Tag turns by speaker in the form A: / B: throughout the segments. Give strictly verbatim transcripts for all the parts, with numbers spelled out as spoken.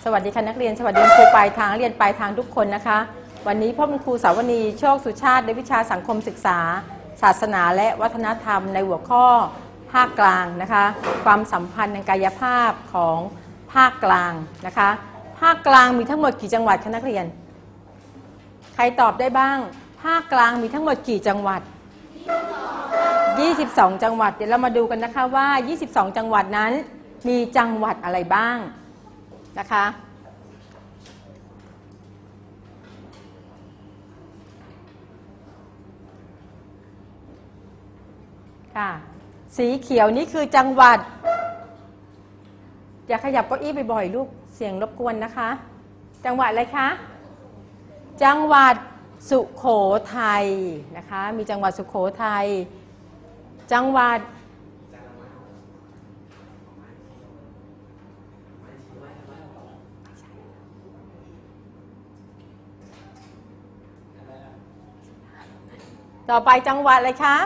A: วัสดีค่ะนักเรียนสวัสดีครูปลายทางเรียนปลายทางทุกคนนะคะวันนี้พ่อครูสาวนีโชคสุชาติในวิชาสังคมศึกษาศาสนาและวัฒนธรรมในหัวข้อภาคกลางนะคะความสัมพันธ์ทางกายภาพของภาคกลางนะคะภาคกลางมีทั้งหมดกี่จังหวัดคะนักเรียนใครตอบได้บ้างภาคกลางมีทั้งหมดกี่จังหวัดยี่สิบสองจังหวัดเดี๋ยวเรามาดูกันนะคะว่ายี่สิบสองจังหวัดนั้นมีจังหวัดอะไรบ้างนะคะค่ะสีเขียวนี่คือจังหวัดอย่าขยับเก้าอี้บ่อยๆลูกเสียงรบกวนนะคะจังหวัดอะไรคะจังหวัดสุโขทัยนะคะมีจังหวัดสุโขทัยจังหวัดต่อไปจังหวัดอะไรคะ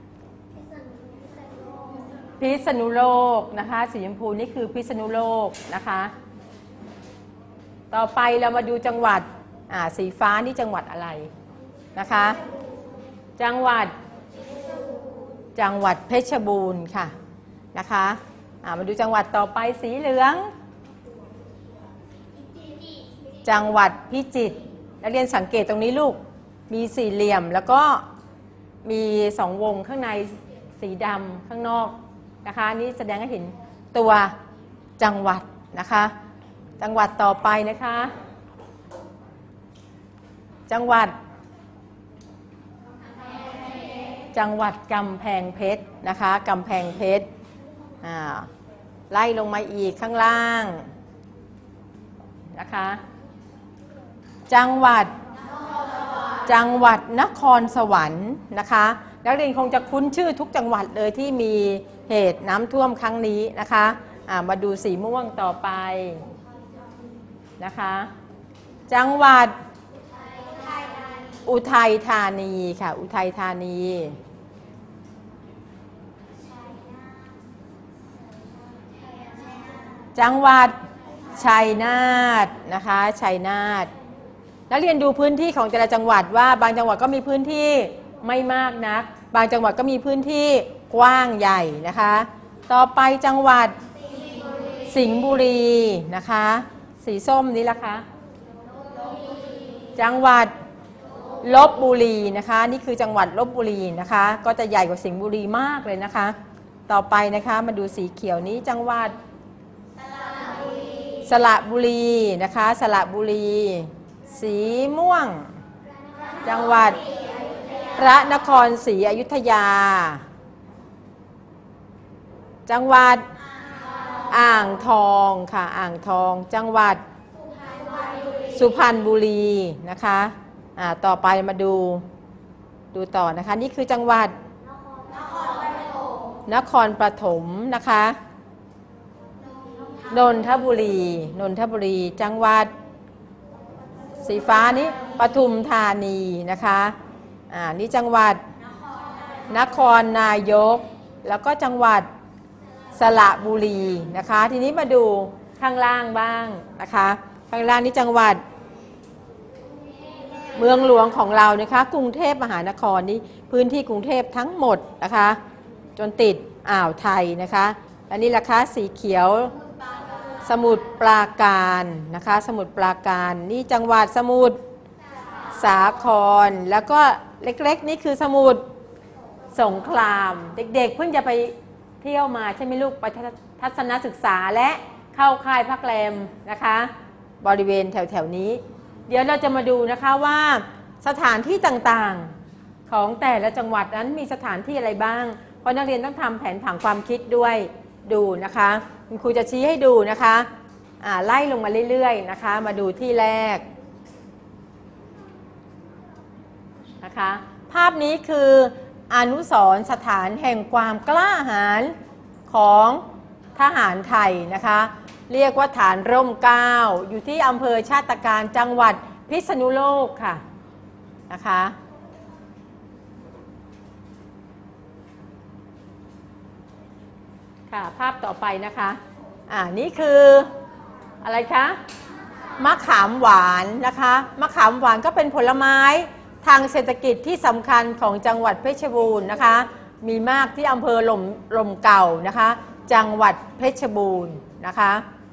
A: พิษณุโลกนะคะสีชมพูนี่คือพิษณุโลกนะคะต่อไปเรามาดูจังหวัดอ่าสีฟ้านี่จังหวัดอะไรนะคะจังหวัดจังหวัดเพชรบูรณ์ค่ะนะคะอ่ามาดูจังหวัดต่อไปสีเหลืองจังหวัดพิจิตรนักเรียนสังเกตตรงนี้ลูกมีสี่เหลี่ยมแล้วก็มีสองวงข้างในสีดำข้างนอกนะคะนี่แสดงให้เห็นตัวจังหวัดนะคะจังหวัดต่อไปนะคะจังหวัดจังหวัดกำแพงเพชรนะคะกำแพงเพชรอ่าไล่ลงมาอีกข้างล่างนะคะจังหวัดจังหวัดนครสวรรค์นะคะนักเรียนคงจะคุ้นชื่อทุกจังหวัดเลยที่มีเหตุน้ำท่วมครั้งนี้นะคะอ่ามาดูสีม่วงต่อไปนะคะจังหวัดอุทัยธานีค่ะอุทัยธานีจังหวัดชัยนาทนะคะชัยนาทนักเรียนดูพื้นที่ของแต่ละจังหวัดว่าบางจังหวัดก็มีพื้นที่ไม่มากนักบางจังหวัดก็มีพื้นที่กว้างใหญ่นะคะต่อไปจังหวัดสิงห์บุรีนะคะสีส้มนี้ล่ะคะจังหวัดลพบุรีนะคะนี่คือจังหวัดลพบุรีนะคะก็จะใหญ่กว่าสิงห์บุรีมากเลยนะคะต่อไปนะคะมาดูสีเขียวนี้จังหวัดสระบุรีนะคะสระบุรีสีม่วงจังหวัดพระนครศรีอยุธยาจังหวัดอ่างทองค่ะอ่างทองจังหวัดสุพรรณบุรีนะคะอ่าต่อไปมาดูดูต่อนะคะนี่คือจังหวัดนครปฐมนะคะนนทบุรีนนทบุรีจังหวัดสีฟ้านี้ปทุมธานีนะคะอ่านี่จังหวัดนครนายกแล้วก็จังหวัดสระบุรีนะคะทีนี้มาดูข้างล่างบ้างนะคะข้างล่างนี้จังหวัดเมืองหลวงของเรานะคะกรุงเทพมหานครนี้พื้นที่กรุงเทพทั้งหมดนะคะจนติดอ่าวไทยนะคะและนี่ราคาสีเขียวสมุทรปราการนะคะสมุทรปราการนี่จังหวัดสมุทรสาครแล้วก็เล็กๆนี่คือสมุทรสงครามเด็กๆเพิ่งจะไปเที่ยวมาใช่ไหมลูกไปทัศนศึกษาและเข้าค่ายพักแรมนะคะบริเวณแถวๆนี้เดี๋ยวเราจะมาดูนะคะว่าสถานที่ต่างๆของแต่ละจังหวัดนั้นมีสถานที่อะไรบ้างเพราะนักเรียนต้องทำแผนผังความคิดด้วยดูนะคะคุณครูจะชี้ให้ดูนะคะอ่าไล่ลงมาเรื่อยๆนะคะมาดูที่แรกนะคะภาพนี้คืออนุสรณ์สถานแห่งความกล้าหาญของทหารไทยนะคะเรียกว่าฐานร่มเกล้าอยู่ที่อำเภอชาติการจังหวัดพิษณุโลกค่ะนะคะค่ะภาพต่อไปนะคะอ่านี่คืออะไรคะมะขามหวานนะคะมะขามหวานก็เป็นผลไม้ทางเศรษฐกิจที่สำคัญของจังหวัดเพชรบูรณ์นะคะมีมากที่อำเภอหล่มหล่มเก่านะคะจังหวัดเพชรบูรณ์นะคะ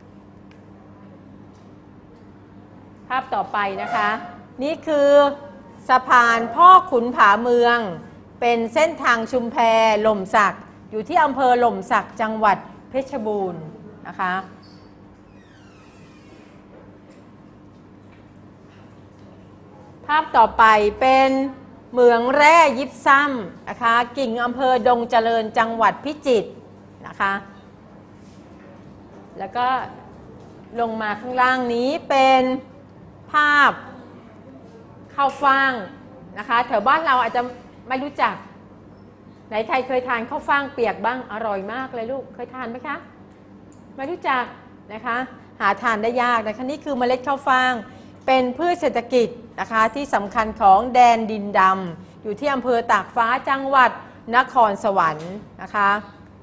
A: ภาพต่อไปนะคะนี่คือสะพานพ่อขุนผาเมืองเป็นเส้นทางชุมแพหล่มสักอยู่ที่อำเภอหล่มสักจังหวัดเพชรบูรณ์นะคะภาพต่อไปเป็นเหมืองแร่ยิบซ้ำนะคะกิ่งอำเภอดงเจริญจังหวัดพิจิตรนะคะแล้วก็ลงมาข้างล่างนี้เป็นภาพข้าวฟ่างนะคะแถวบ้านเราอาจจะไม่รู้จักไหนใครเคยทานข้าวฟ่างเปียกบ้างอร่อยมากเลยลูกเคยทานไหมคะไม่รู้จักนะคะหาทานได้ยากนะคะนี่คือเมล็ดข้าวฟ่างเป็นพืชเศรษฐกิจนะคะที่สำคัญของแดนดินดำอยู่ที่อำเภอตากฟ้าจังหวัดนครสวรรค์นะคะ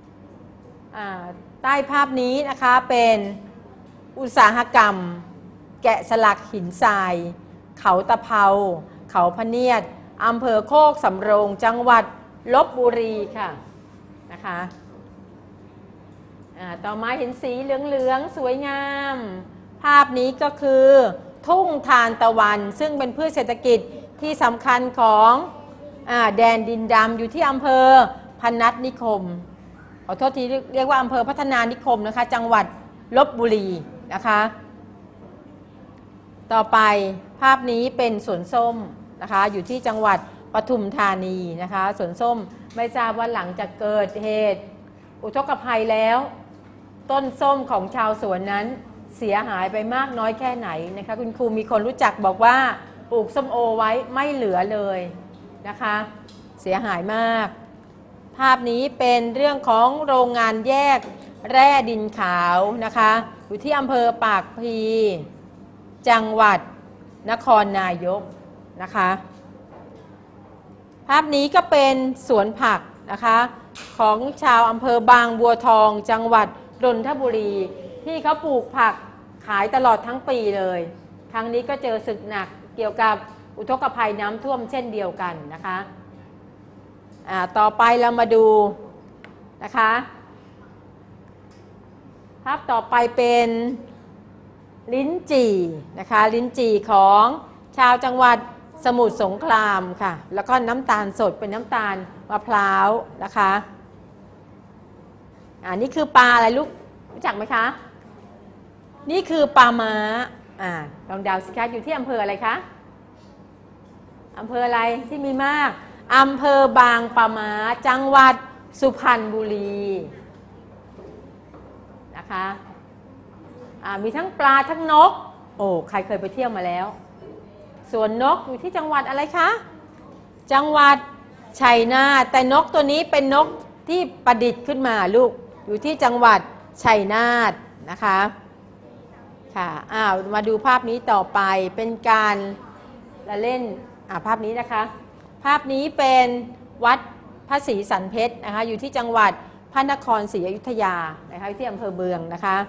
A: ใต้ภาพนี้นะคะเป็นอุตสาหกรรมแกะสลักหินทรายเขาตะเภาเขาพะเนียดอำเภอโคกสำโรงจังหวัดลพบุรีค่ะนะคะต่อมาเห็นสีเหลืองๆสวยงามภาพนี้ก็คือทุ่งทานตะวันซึ่งเป็นพืชเศรษฐกิจที่สำคัญของอ่าแดนดินดำอยู่ที่อำเภอพนัสนิคมขอโทษทีเรียกว่าอำเภอพัฒนานิคมนะคะจังหวัดลพบุรีนะคะต่อไปภาพนี้เป็นสวนส้มนะคะอยู่ที่จังหวัดปทุมธานีนะคะสวนส้มไม่ทราบว่าหลังจากเกิดเหตุอุทกภัยแล้วต้นส้มของชาวสวนนั้นเสียหายไปมากน้อยแค่ไหนนะคะคุณครูมีคนรู้จักบอกว่าปลูกส้มโอไว้ไม่เหลือเลยนะคะเสียหายมากภาพนี้เป็นเรื่องของโรงงานแยกแร่ดินขาวนะคะอยู่ที่อำเภอปากพลีจังหวัดนครนายกนะคะภาพนี้ก็เป็นสวนผักนะคะของชาวอำเภอบางบัวทองจังหวัดนนทบุรีที่เขาปลูกผักขายตลอดทั้งปีเลยครั้งนี้ก็เจอศึกหนักเกี่ยวกับอุทกภัยน้ำท่วมเช่นเดียวกันนะคะอ่าต่อไปเรามาดูนะคะภาพต่อไปเป็นลิ้นจี่นะคะลิ้นจี่ของชาวจังหวัดสมุทรสงครามค่ะแล้วก็น้ำตาลสดเป็นน้ำตาลมะพร้าวนะคะอ่านี่คือปลาอะไรลูกรู้จักไหมคะนี่คือปลาม้าอ่าลองเดาสิคะอยู่ที่อำเภออะไรคะอำเภออะไรที่มีมากอำเภอบางปะม้าจังหวัดสุพรรณบุรีนะคะมีทั้งปลาทั้งนกโอ้ใครเคยไปเที่ยวมาแล้วสวนนกอยู่ที่จังหวัดอะไรคะจังหวัดชัยนาทแต่นกตัวนี้เป็นนกที่ประดิษฐ์ขึ้นมาลูกอยู่ที่จังหวัดชัยนาทนะคะค่ะอ้าวมาดูภาพนี้ต่อไปเป็นการละเล่นอ่าภาพนี้นะคะภาพนี้เป็นวัดพระศรีสันเพชรนะคะอยู่ที่จังหวัดพระนครศรีอยุธยานะคะที่อำเภอเมืองนะคะ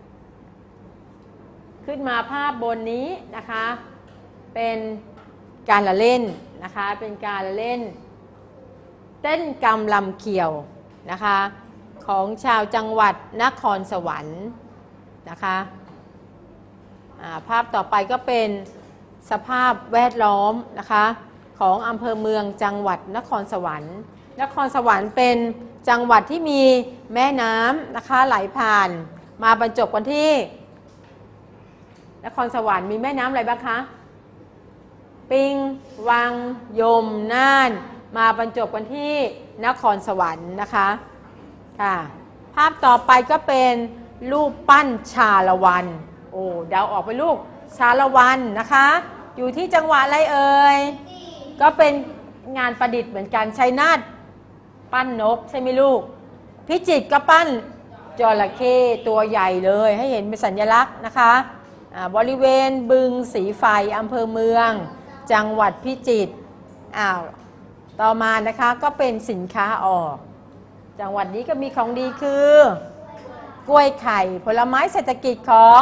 A: ขึ้นมาภาพบนนี้นะคะเป็นการละเล่นนะคะเป็นการละเล่นเต้นกำลำเขียวนะคะของชาวจังหวัดนครสวรรค์นะคะภาพต่อไปก็เป็นสภาพแวดล้อมนะคะของอำเภอเมืองจังหวัดนครสวรรค์นครสวรรค์เป็นจังหวัดที่มีแม่น้ำนะคะไหลผ่านมาบรรจบกันที่นครสวรรค์มีแม่น้ำอะไรบ้างคะปิงวังยมน่านมาบรรจบกันที่นครสวรรค์นะคะค่ะภาพต่อไปก็เป็นรูปปั้นชาละวันโอ้เดาออกไปลูกชาละวันนะคะอยู่ที่จังหวัดอะไรเอ่ยก็เป็นงานประดิษฐ์เหมือนกันชัยนาทปั้นนกใช่ไหมลูกพิจิตรก็ปั้นจระเข้ตัวใหญ่เลยให้เห็นเป็นสัญลักษณ์นะคะบริเวณบึงสีไฟอำเภอเมืองจังหวัดพิจิตรอ้าวต่อมานะคะก็เป็นสินค้าออกจังหวัดนี้ก็มีของดีคือกล้วยไข่ผลไม้เศรษฐกิจของ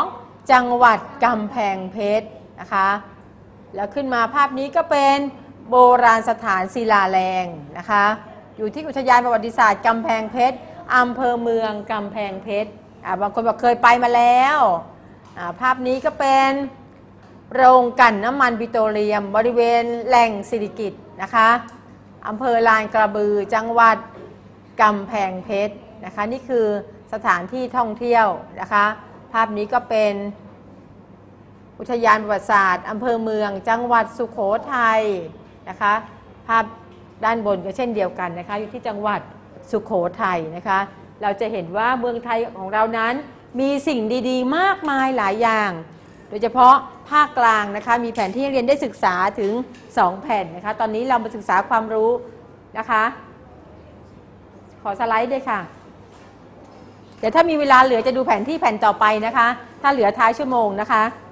A: จังหวัดกำแพงเพชรนะคะแล้วขึ้นมาภาพนี้ก็เป็นโบราณสถานศิลาแรงนะคะอยู่ที่อุทยานประวัติศาสตร์กำแพงเพชรอำเภอเมืองกำแพงเพชรบางคนบอกเคยไปมาแล้วภาพนี้ก็เป็นโรงกลั่นน้ำมันปิโตรเลียมบริเวณแหล่งสิริกิติ์นะคะอำเภอลานกระบือจังหวัดกำแพงเพชรนะคะนี่คือสถานที่ท่องเที่ยวนะคะภาพนี้ก็เป็นอุทยานประวัติศาสตร์อำเภอเมืองจังหวัดสุโขทัยนะคะภาพด้านบนก็เช่นเดียวกันนะคะอยู่ที่จังหวัดสุโขทัยนะคะเราจะเห็นว่าเมืองไทยของเรานั้นมีสิ่งดีๆมากมายหลายอย่างโดยเฉพาะภาคกลางนะคะมีแผนที่ให้เรียนได้ศึกษาถึงสองแผ่นนะคะตอนนี้เรามาศึกษาความรู้นะคะขอสไลด์ด้วยค่ะเดี๋ยวถ้ามีเวลาเหลือจะดูแผนที่แผ่นต่อไปนะคะถ้าเหลือท้ายชั่วโมงนะคะ